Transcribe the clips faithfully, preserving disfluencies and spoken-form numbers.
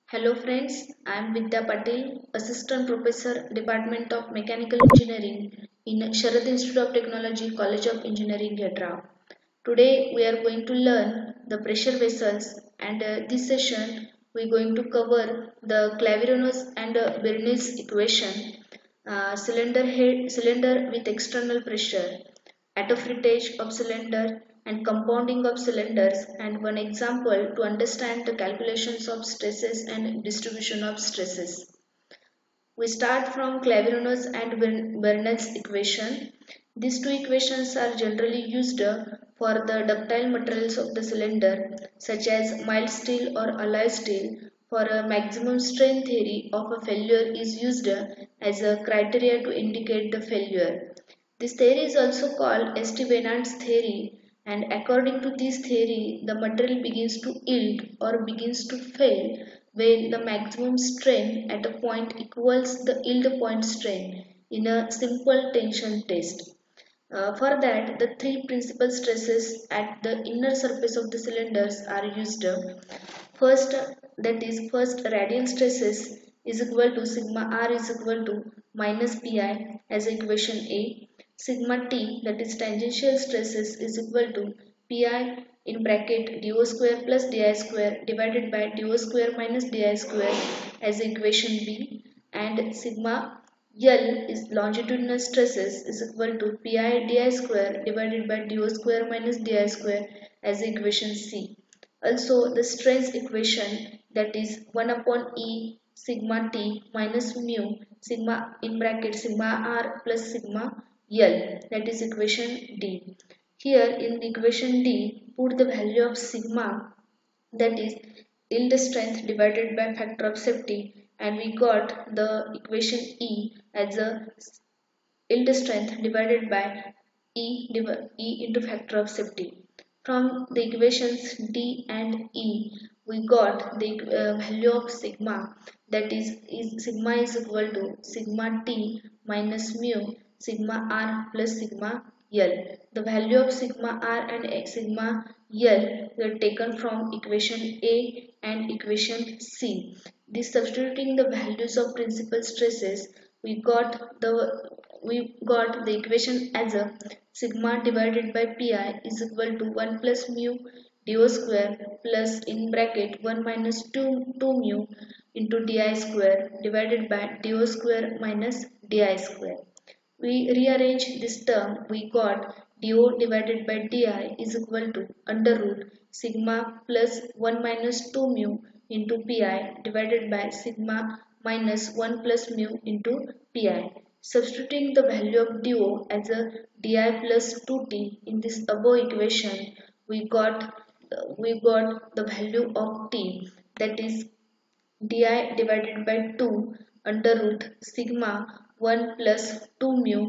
Hello friends, I am Vidya Patel, Assistant Professor, Department of Mechanical Engineering in Sharad Institute of Technology, College of Engineering, Yadra. Today we are going to learn the pressure vessels and uh, this session we are going to cover the Clavironus and uh, Bernoulli's equation, uh, cylinder head, cylinder with external pressure, autofrettage of cylinder and compounding of cylinders, and one example to understand the calculations of stresses and distribution of stresses. We start from Claviron's and Bernoulli's equation. These two equations are generally used for the ductile materials of the cylinder such as mild steel or alloy steel. For a maximum strain theory of a failure is used as a criteria to indicate the failure. This theory is also called Estevanand's theory, and according to this theory, the material begins to yield or begins to fail when the maximum strain at a point equals the yield point strain in a simple tension test. Uh, for that, the three principal stresses at the inner surface of the cylinders are used. First, that is first radial stresses is equal to sigma r is equal to minus pi as equation A. Sigma t, that is tangential stresses, is equal to pi in bracket do square plus di square divided by do square minus di square as equation B, and sigma L is longitudinal stresses is equal to pi di square divided by do square minus di square as equation C. Also, the stress equation, that is one upon E sigma t minus mu sigma in bracket sigma r plus sigma L, that is equation D. Here in the equation D, put the value of sigma, that is yield strength divided by factor of safety, and we got the equation E as a yield strength divided by E, E into factor of safety. From the equations D and E, we got the uh, value of sigma, that is, is sigma is equal to sigma t minus mu sigma r plus sigma L. The value of sigma r and sigma L were taken from equation A and equation C. This substituting the values of principal stresses, we got the we got the equation as a sigma divided by pi is equal to one plus mu do square plus in bracket one minus two, two mu into di square divided by do square minus di square. We rearrange this term, we got do divided by di is equal to under root sigma plus one minus two mu into pi divided by sigma minus one plus mu into pi. Substituting the value of do as a di plus two t in this above equation, we got we got the value of t, that is di divided by two under root sigma one plus two mu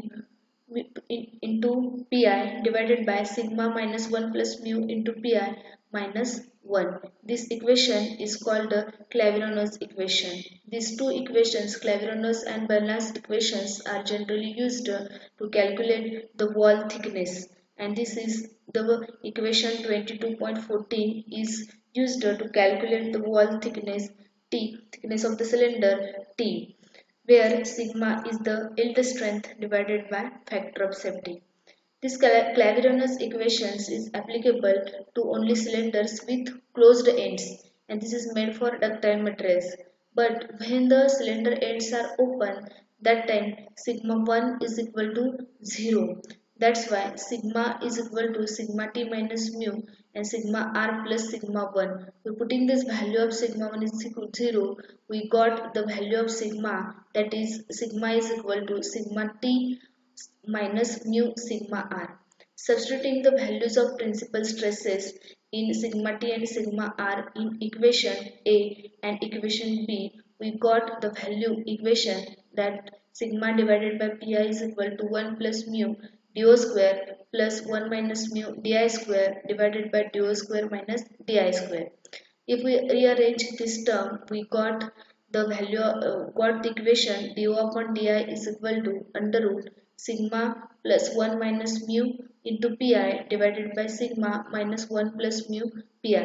into pi divided by sigma minus one plus mu into pi minus one. This equation is called the Claviron's equation. These two equations, Claviron's and Bernoulli's equations, are generally used to calculate the wall thickness, and this is the equation twenty-two point one four is used to calculate the wall thickness T, thickness of the cylinder T, where sigma is the yield strength divided by factor of safety. This Claviron's equations is applicable to only cylinders with closed ends, and this is made for ductile materials. But when the cylinder ends are open, that time sigma one is equal to zero. That's why sigma is equal to sigma t minus mu and sigma r plus sigma one. By putting this value of sigma one is equal to zero, we got the value of sigma, that is sigma is equal to sigma t minus mu sigma r. Substituting the values of principal stresses in sigma t and sigma r in equation A and equation B, we got the value equation that sigma divided by pi is equal to one plus mu do square plus one minus mu di square divided by do square minus di square. If we rearrange this term, we got the value uh, got the equation du upon di is equal to under root sigma plus one minus mu into pi divided by sigma minus one plus mu pi.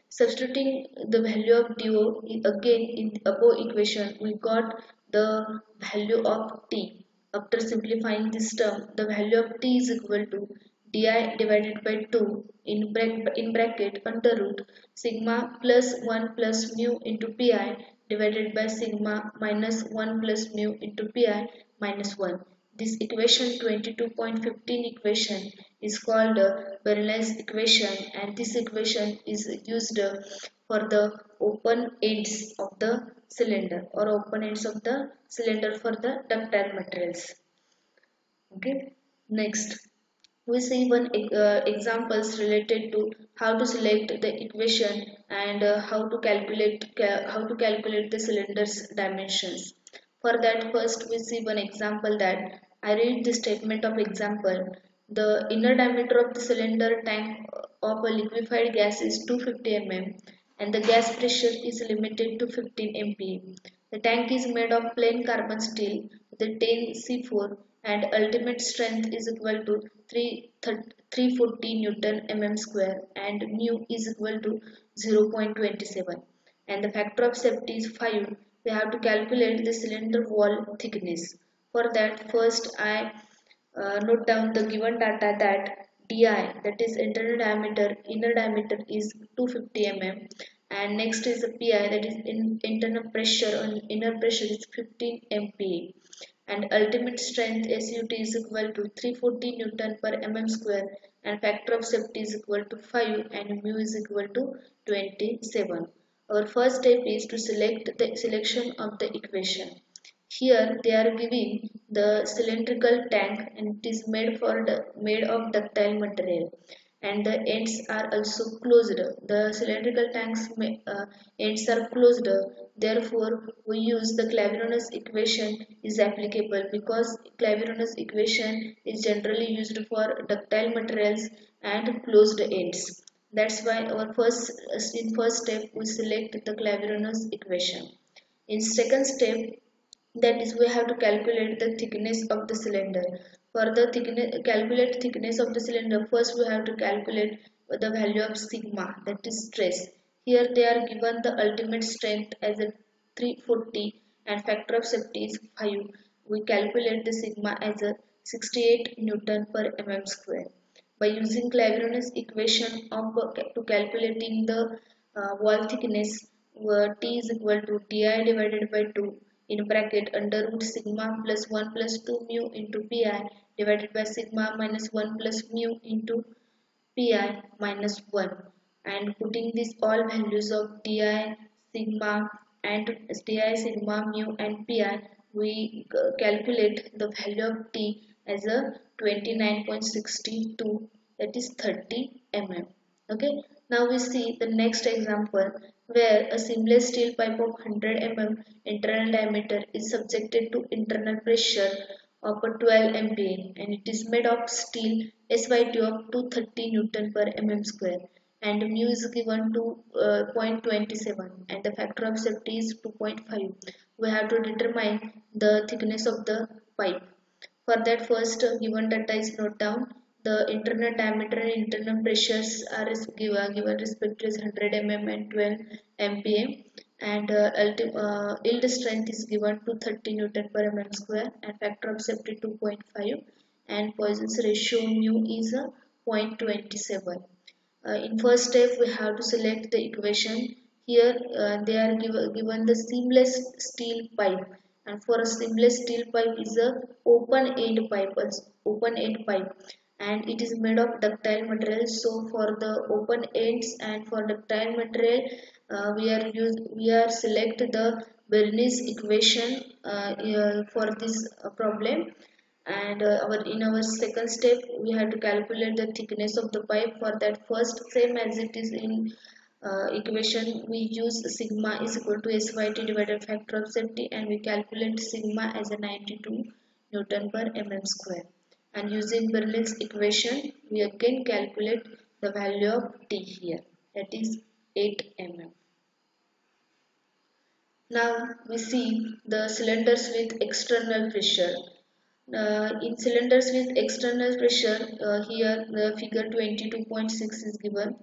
Substituting the value of dou again in the above equation, we got the value of t. After simplifying this term, the value of t is equal to di divided by two in, bracket, in bracket under root sigma plus one plus mu into pi divided by sigma minus one plus mu into pi minus one. This equation twenty-two point one five equation is called the Bernoulli's equation, and this equation is used uh, for the open ends of the cylinder or open ends of the cylinder for the ductile materials. Okay, next we see one uh, examples related to how to select the equation and uh, how to calculate ca how to calculate the cylinder's dimensions. For that, first we see one example that I read the statement of example. The inner diameter of the cylinder tank of a liquefied gas is two hundred fifty millimeters and the gas pressure is limited to fifteen M P A. The tank is made of plain carbon steel with a ten C four and ultimate strength is equal to three hundred forty Newton mm square and mu is equal to zero point two seven and the factor of safety is five. We have to calculate the cylinder wall thickness. For that, first I uh, note down the given data that di, that is internal diameter, inner diameter is two hundred fifty millimeters and next is the pi, that is in internal pressure and inner pressure is fifteen M P A and ultimate strength S U T is equal to three hundred forty Newton per mm square and factor of safety is equal to five and mu is equal to twenty-seven. Our first step is to select the selection of the equation. Here they are giving the cylindrical tank and it is made for the made of ductile material and the ends are also closed. The cylindrical tank's uh, ends are closed. Therefore, we use the Claviron's equation is applicable because Claviron's equation is generally used for ductile materials and closed ends. That's why our first in first step we select the Claviron's equation. In second step, that is we have to calculate the thickness of the cylinder. For the thickness calculate thickness of the cylinder, first we have to calculate the value of sigma, that is stress. Here they are given the ultimate strength as a three hundred forty and factor of safety is five. We calculate the sigma as a sixty-eight Newton per mm square by using Claviron's equation of uh, to calculating the uh, wall thickness, where T is equal to di divided by two in bracket under root sigma plus one plus two mu into pi divided by sigma minus one plus mu into pi minus one and putting these all values of di, sigma and di, sigma, mu and pi, we calculate the value of t as a twenty-nine point six two, that is thirty millimeters. Okay, now we see the next example where a seamless steel pipe of one hundred millimeters internal diameter is subjected to internal pressure of a twelve M P A and it is made of steel S Y T of two hundred thirty Newton per mm square and mu is given to uh, zero point two seven and the factor of safety is two point five. We have to determine the thickness of the pipe. For that, first uh, given data is note down. The internal diameter and internal pressures are given, given respectively one hundred millimeters and twelve M P A and uh, uh, yield strength is given to thirty Newton per mm square and factor of safety two point five and Poisson's ratio mu is uh, zero point two seven. Uh, in first step we have to select the equation. Here uh, they are give, given the seamless steel pipe and for a seamless steel pipe is a open end pipe, open end pipe and it is made of ductile material. So for the open ends and for ductile material uh, we are use we are select the Bernoulli's equation uh, uh, for this uh, problem and uh, our in our second step we have to calculate the thickness of the pipe. For that, first same as it is in uh, equation, we use sigma is equal to S Y T divided factor of safety and we calculate sigma as a ninety-two Newton per mm square and using Bernoulli's equation we again calculate the value of T here, that is eight millimeters. Now we see the cylinders with external pressure. Uh, in cylinders with external pressure, uh, here the figure twenty-two point six is given.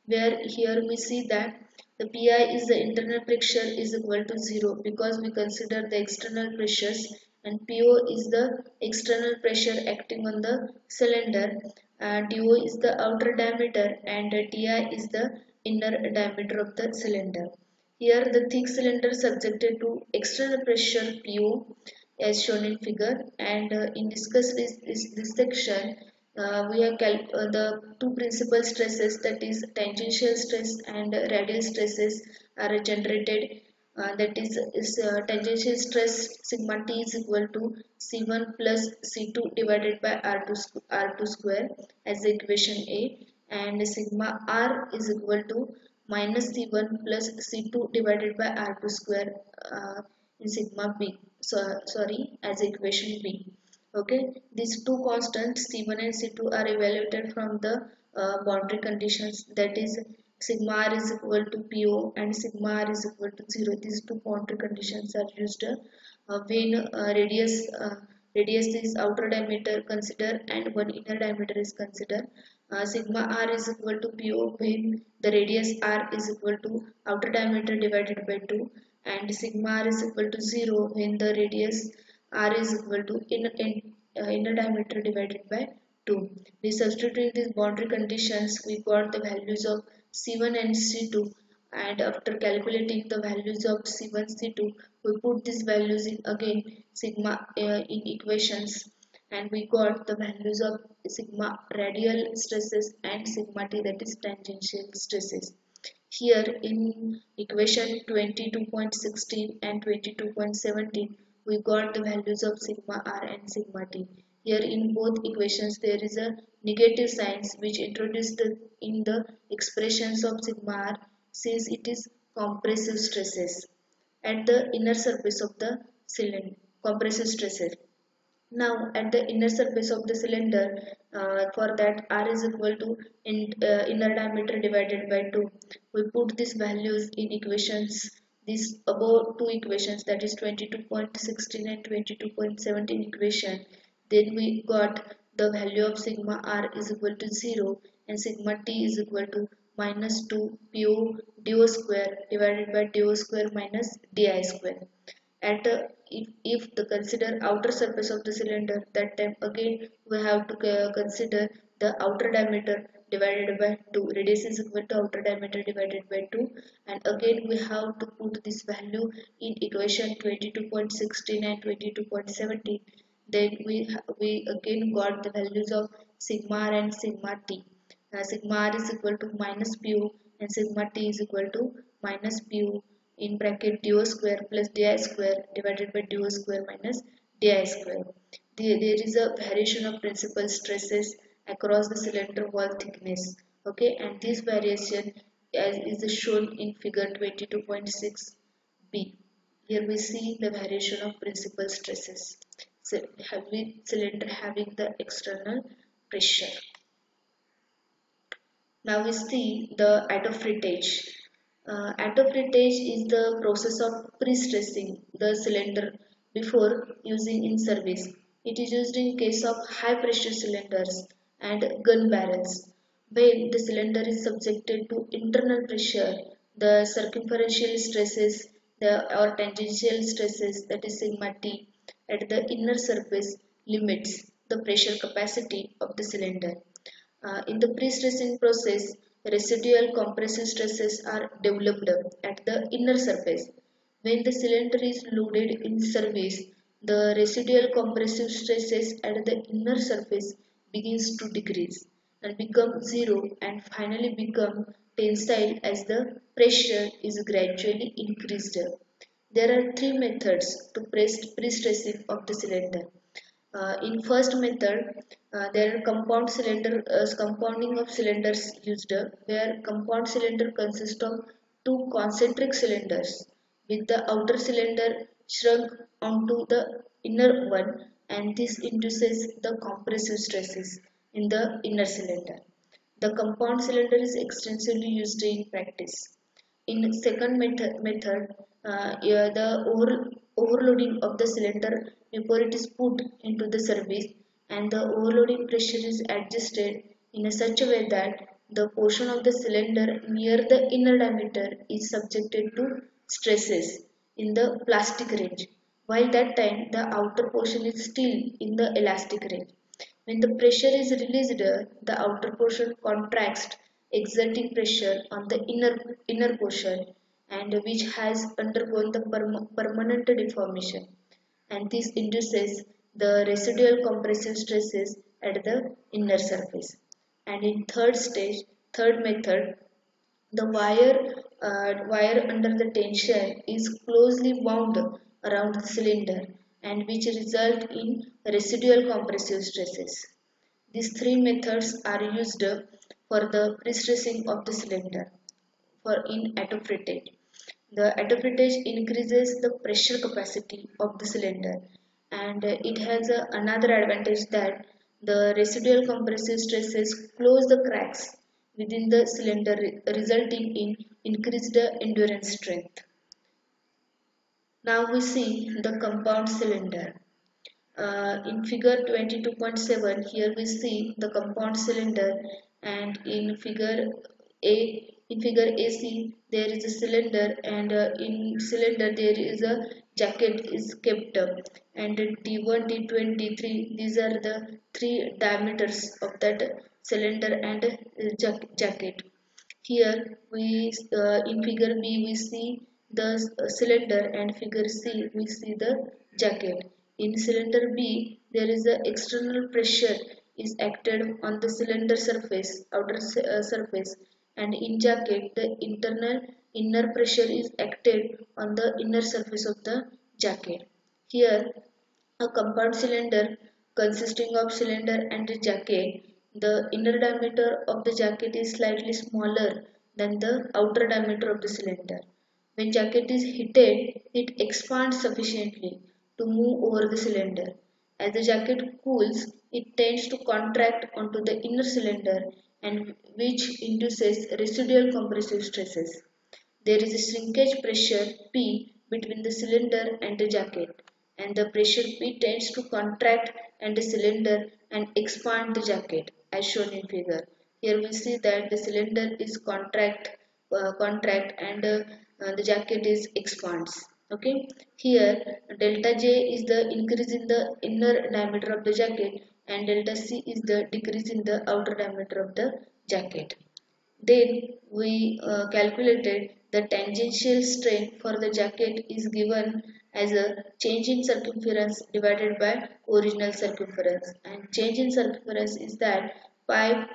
where here we see that the Pi is the internal pressure is equal to zero because we consider the external pressures, and Po is the external pressure acting on the cylinder, uh, Do is the outer diameter, and Ti is the inner diameter of the cylinder. Here the thick cylinder is subjected to external pressure Po as shown in figure, and uh, in discuss this, this, this section uh, we have cal uh, the two principal stresses, that is tangential stress and radial stresses, are generated. Uh, that is, is uh, tangential stress sigma t is equal to C one plus C two divided by R two, R two square as the equation A, and sigma R is equal to minus C one plus C two divided by R two square uh, in sigma B. So, sorry, as equation B. Okay, these two constants C one and C two are evaluated from the uh, boundary conditions, that is sigma r is equal to Po and sigma r is equal to zero. These two boundary conditions are used uh, when uh, radius uh, radius is outer diameter consider and one inner diameter is considered. Uh, sigma r is equal to Po when the radius r is equal to outer diameter divided by two, and sigma r is equal to zero when the radius r is equal to inner, in, uh, inner diameter divided by two. We substitute these boundary conditions, we got the values of C one and C two, and after calculating the values of C one, C two, we put these values in again sigma uh, in equations, and we got the values of sigma radial stresses and sigma t, that is tangential stresses. Here in equation twenty-two point one six and twenty-two point one seven, we got the values of sigma r and sigma t. Here in both equations there is a negative signs which introduced the, in the expressions of sigma r, since it is compressive stresses at the inner surface of the cylinder, compressive stresses. Now at the inner surface of the cylinder, uh, for that r is equal to in, uh, inner diameter divided by two. We put these values in equations, these above two equations, that is twenty-two point one six and twenty-two point one seven equation. Then we got the value of sigma r is equal to zero and sigma t is equal to minus two Po do square divided by do square minus di square. At uh, if, if the consider outer surface of the cylinder, that time again we have to uh, consider the outer diameter divided by two, radius is equal to outer diameter divided by two, and again we have to put this value in equation twenty-two point one six and twenty-two point one seven. Then we we again got the values of sigma r and sigma t. Uh, sigma r is equal to minus Pu and sigma t is equal to minus Pu in bracket do square plus di square divided by do square minus di square. The, there is a variation of principal stresses across the cylinder wall thickness. Okay, and this variation as is shown in figure twenty-two point six b. Here we see the variation of principal stresses. So having cylinder having the external pressure. Now we see the autofrettage. Uh, autofrettage is the process of pre-stressing the cylinder before using in service. It is used in case of high pressure cylinders and gun barrels. When the cylinder is subjected to internal pressure, the circumferential stresses the, or tangential stresses, that is sigma t, at the inner surface limits the pressure capacity of the cylinder. Uh, in the pre-stressing process, residual compressive stresses are developed at the inner surface. When the cylinder is loaded in service, the residual compressive stresses at the inner surface begins to decrease and become zero and finally become tensile as the pressure is gradually increased. There are three methods to pre-stressing of the cylinder. Uh, in first method, uh, there are compound cylinder uh, compounding of cylinders used, uh, where compound cylinder consists of two concentric cylinders with the outer cylinder shrunk onto the inner one, and this induces the compressive stresses in the inner cylinder. The compound cylinder is extensively used in practice. In second method, method uh, yeah, the over, overloading of the cylinder before it is put into the service, and the overloading pressure is adjusted in a such a way that the portion of the cylinder near the inner diameter is subjected to stresses in the plastic range, while that time the outer portion is still in the elastic range. When the pressure is released, the outer portion contracts, exerting pressure on the inner, inner portion, and which has undergone the perm permanent deformation, and this induces the residual compressive stresses at the inner surface. And in third stage, third method, the wire, uh, wire under the tension is closely wound around the cylinder and which result in residual compressive stresses. These three methods are used for the pre-stressing of the cylinder for in autofrettage. The autofrettage increases the pressure capacity of the cylinder, and it has a, another advantage that the residual compressive stresses close the cracks within the cylinder, resulting in increased endurance strength. Now we see the compound cylinder. Uh, in figure twenty-two point seven, here we see the compound cylinder, and in figure A, in figure A C, there is a cylinder, and uh, in cylinder there is a jacket is kept up, and D one, D two, and D three, these are the three diameters of that cylinder and uh, jacket. Here we uh, in figure B we see the uh, cylinder, and figure C we see the jacket. In cylinder B there is a external pressure is acted on the cylinder surface, outer uh, surface, and in jacket the internal inner pressure is acted on the inner surface of the jacket. Here a compound cylinder consisting of cylinder and a jacket. The inner diameter of the jacket is slightly smaller than the outer diameter of the cylinder. When jacket is heated, it expands sufficiently to move over the cylinder. As the jacket cools, it tends to contract onto the inner cylinder, and which induces residual compressive stresses. There is a shrinkage pressure P between the cylinder and the jacket, and the pressure P tends to contract and the cylinder and expand the jacket as shown in figure. Here we see that the cylinder is contract, uh, contract and uh, uh, the jacket is expands. Okay. Here delta J is the increase in the inner diameter of the jacket, and delta C is the decrease in the outer diameter of the jacket. Then we uh, calculated the tangential strain for the jacket is given as a change in circumference divided by original circumference, and change in circumference is that pi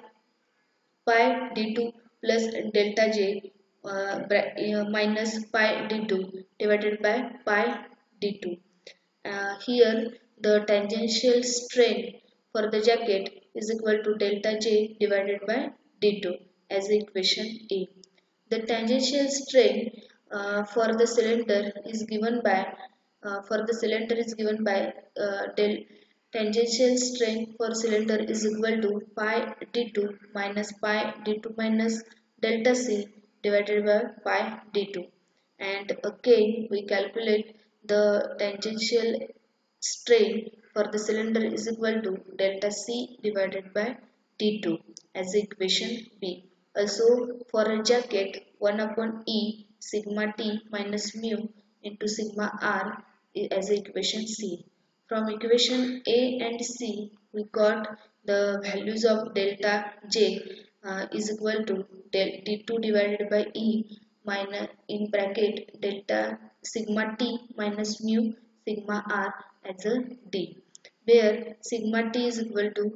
pi d two plus delta j uh, uh, minus pi d two divided by pi d two. Uh, here the tangential strain for the jacket is equal to delta j divided by d two as the equation A. The tangential strain uh, for the cylinder is given by uh, for the cylinder is given by uh, del tangential strain for cylinder is equal to pi d two minus pi d two minus delta c divided by pi d two, and again we calculate the tangential strain for the cylinder is equal to delta c divided by d two as the equation B. Also for a jacket, one upon E sigma t minus mu into sigma r as the equation C. From equation A and C, we got the values of delta J uh, is equal to del d two divided by E minus in bracket delta sigma t minus mu sigma r as a D, where sigma t is equal to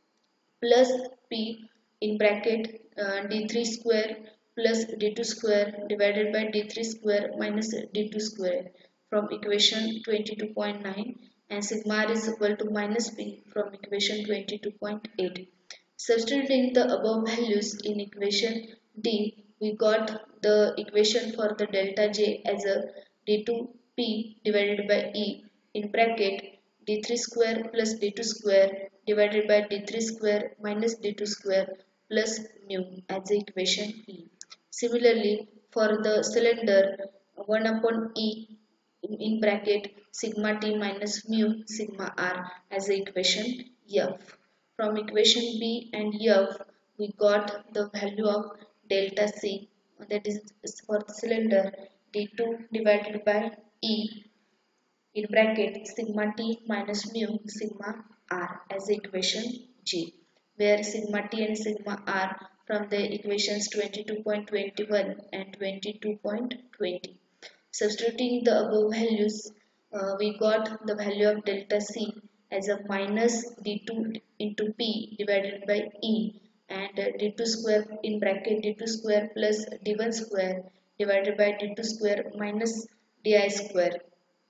plus P in bracket uh, d three square plus d two square divided by d three square minus d two square from equation twenty-two point nine, and sigma r is equal to minus P from equation twenty-two point eight. Substituting the above values in equation D, we got the equation for the delta J as a d two P divided by E in bracket d three square plus d two square divided by d three square minus d two square plus mu as the equation E. Similarly, for the cylinder, one upon E in, in bracket sigma t minus mu sigma r as the equation F. From equation B and F, we got the value of delta C, that is for the cylinder D two divided by E in bracket sigma T minus mu sigma R as equation G, where sigma T and sigma R from the equations twenty-two point two one and twenty-two point two zero. Substituting the above values, uh, we got the value of delta C as a minus d two into P divided by E, and uh, d two square in bracket d two square plus d one square divided by d two square minus di square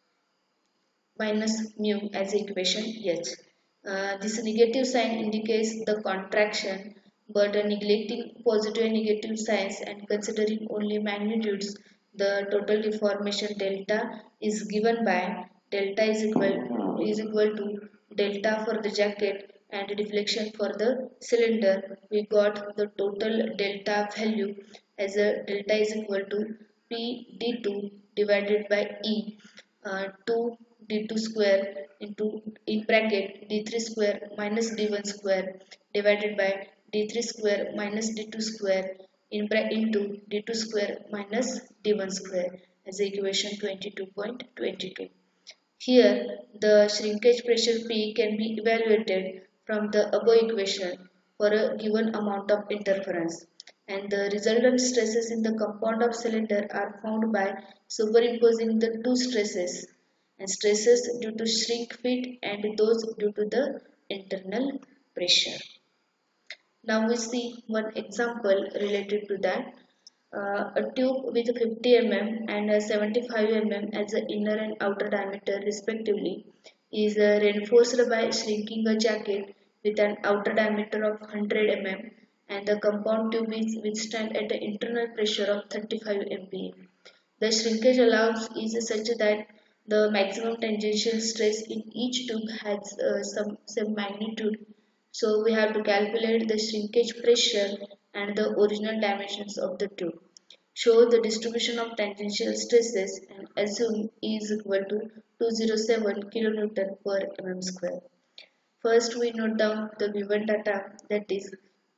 minus mu as equation H. Uh, this negative sign indicates the contraction, but uh, neglecting positive and negative signs and considering only magnitudes, the total deformation delta is given by delta is equal is equal to delta for the jacket and deflection for the cylinder. We got the total delta value as a delta is equal to P d two divided by E, uh, two d two square into in bracket d three square minus d one square divided by d three square minus d two square in bracket into d two square minus d one square as equation twenty-two point two two. Here the shrinkage pressure P can be evaluated from the above equation for a given amount of interference, and the resultant stresses in the compound of cylinder are found by superimposing the two stresses, and stresses due to shrink fit and those due to the internal pressure. Now we see one example related to that. Uh, a tube with fifty millimeters and a seventy-five millimeters as the inner and outer diameter respectively is uh, reinforced by shrinking a jacket with an outer diameter of one hundred millimeters, and the compound tube is withstand at the internal pressure of thirty-five M P A. The shrinkage allows is such that the maximum tangential stress in each tube has uh, some, some magnitude. So we have to calculate the shrinkage pressure and the original dimensions of the tube. Show the distribution of tangential stresses and assume E is equal to two hundred seven kilonewton per mm square. First we note down the given data, that is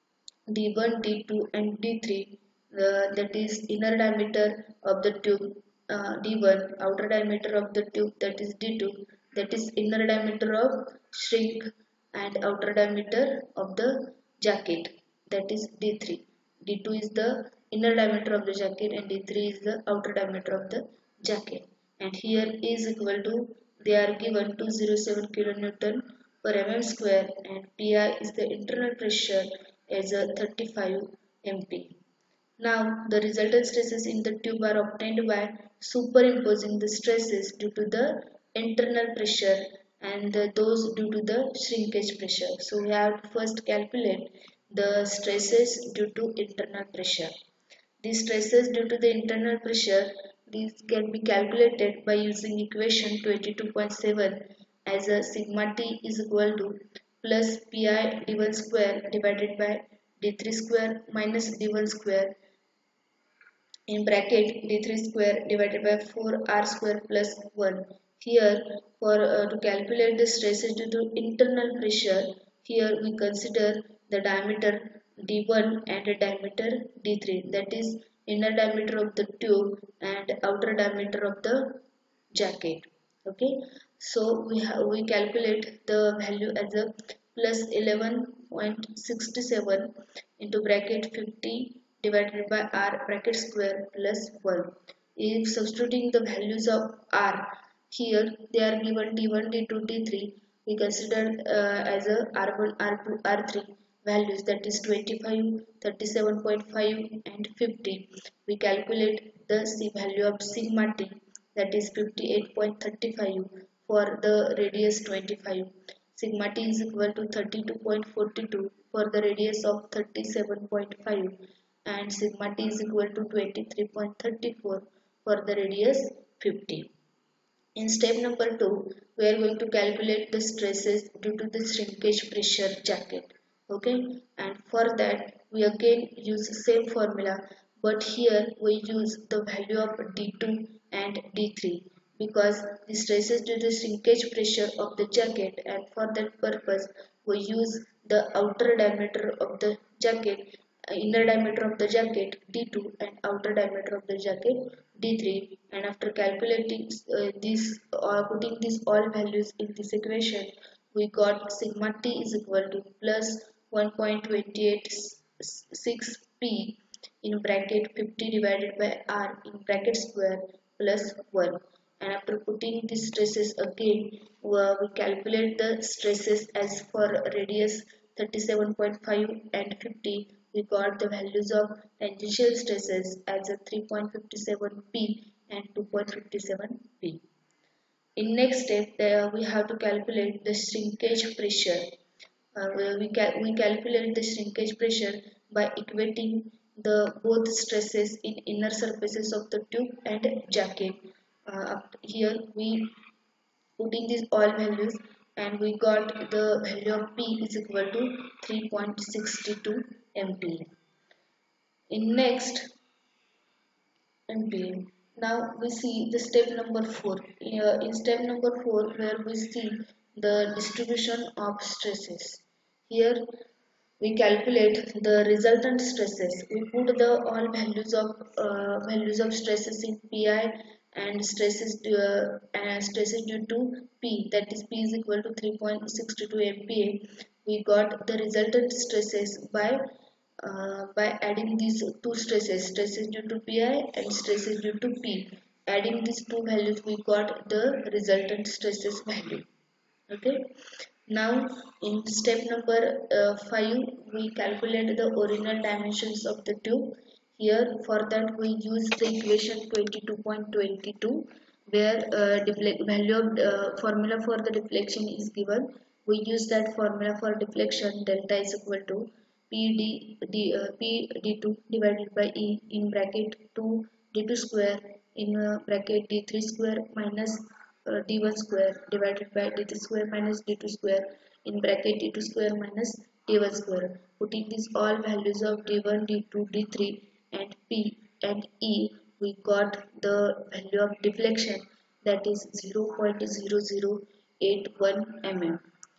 D one, D two and D three, uh, that is inner diameter of the tube uh, D one, outer diameter of the tube, that is D two, that is inner diameter of shrink and outer diameter of the jacket, that is D three. D two is the inner diameter of the jacket and D three is the outer diameter of the jacket. And here is equal to, they are given two hundred seven kilonewton per mm square, and Pi is the internal pressure as a thirty-five M P. Now the resultant stresses in the tube are obtained by superimposing the stresses due to the internal pressure and the, those due to the shrinkage pressure. So we have to first calculate the stresses due to internal pressure. These stresses due to the internal pressure, these can be calculated by using equation twenty-two point seven as a sigma T is equal to plus Pi d one square divided by d three square minus d one square in bracket d three square divided by four r square plus one. Here for uh, to calculate the stresses due to internal pressure, here we consider the diameter d one and the diameter d three, that is inner diameter of the tube and outer diameter of the jacket. Okay, so we have we calculate the value as a plus eleven point six seven into bracket fifty divided by r bracket square plus one. If substituting the values of r, here they are given d one, d two, d three, we consider uh, as a r one, r two, r three values, that is twenty-five, thirty-seven point five and fifty. We calculate the C value of sigma t, that is fifty-eight point three five for the radius twenty-five. Sigma t is equal to thirty-two point four two for the radius of thirty-seven point five, and sigma t is equal to twenty-three point three four for the radius fifty. In step number two, we are going to calculate the stresses due to the shrinkage pressure jacket. Okay, and for that we again use same formula, but here we use the value of D two and D three because the stresses due to shrinkage pressure of the jacket, and for that purpose we use the outer diameter of the jacket, uh, inner diameter of the jacket D two and outer diameter of the jacket D three, and after calculating uh, this or putting these all values in this equation, we got sigma T is equal to plus one point two eight six P in bracket fifty divided by R in bracket square plus one. And after putting these stresses again, uh, we calculate the stresses as for radius thirty-seven point five and fifty. We got the values of tangential stresses as a three point five seven P and two point five seven P. In next step, uh, we have to calculate the shrinkage pressure. Uh, we, cal we calculate the shrinkage pressure by equating the both stresses in inner surfaces of the tube and jacket. Uh, here we putting these all values, and we got the value of P is equal to three point six two M P A. In next M P A. Now we see the step number four. Here in step number four, where we see the distribution of stresses. Here we calculate the resultant stresses. We put the all values of uh, values of stresses in Pi and stresses due, uh, and stresses due to P, that is P is equal to three point six two M P A. We got the resultant stresses by uh, by adding these two stresses, stresses due to Pi and stresses due to P. Adding these two values, we got the resultant stresses value. Okay. Now in step number uh, five, we calculate the original dimensions of the tube. Here for that we use the equation twenty-two point two two, where uh, value of uh, formula for the deflection is given. We use that formula for deflection. Delta is equal to P D, D, uh, P D2 divided by E in bracket two D two square in uh, bracket D three square minus uh, D one square divided by D three square minus D two square in bracket D two square minus D one square. Putting these all values of D one, D two, D three and P and E, we got the value of deflection, that is zero point zero zero eight one millimeters.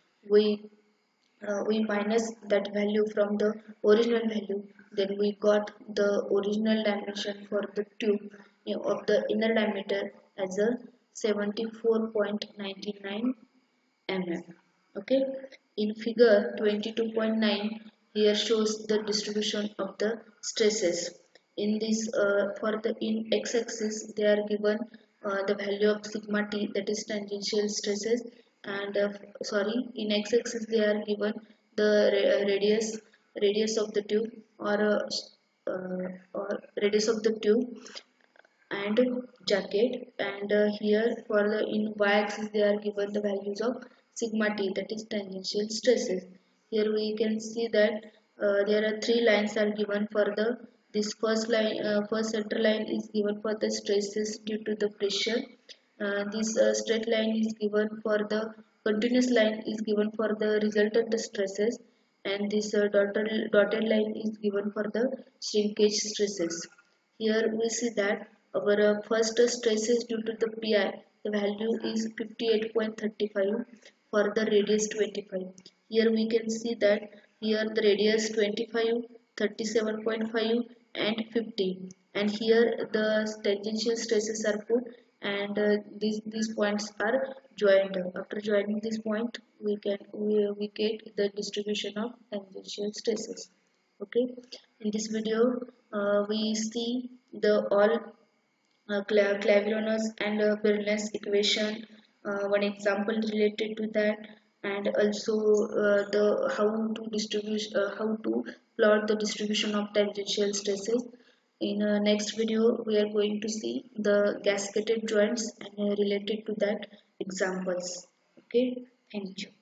We uh, we minus that value from the original value, then we got the original dimension for the tube, you know, of the inner diameter as a seventy-four point nine nine millimeters. Okay, in figure twenty-two point nine, here shows the distribution of the stresses. In this uh, for the in x-axis they are given uh, the value of sigma t, that is tangential stresses, and uh, sorry, in x-axis they are given the ra radius radius of the tube, or uh, uh, or radius of the tube and jacket, and uh, here for the in y-axis they are given the values of sigma t, that is tangential stresses. Here we can see that uh, there are three lines are given for the this first line, uh, first center line is given for the stresses due to the pressure. Uh, this uh, straight line is given for the continuous line is given for the resultant stresses, and this uh, dotted, dotted line is given for the shrinkage stresses. Here we see that our uh, first stress is due to the Pi. The value is fifty-eight point three five for the radius twenty-five. Here we can see that here the radius twenty-five, thirty-seven point five and fifty. And here the tangential stresses are put, and uh, these these points are joined. After joining this point, we can we, we get the distribution of tangential stresses. Okay, in this video uh, we see the all uh, Clavillanos and uh, Bernoulli's equation, uh, one example related to that, and also uh, the how to distribute uh, how to plot the distribution of tangential stresses. In uh, next video we are going to see the gasketed joints and uh, related to that examples. Okay, thank you.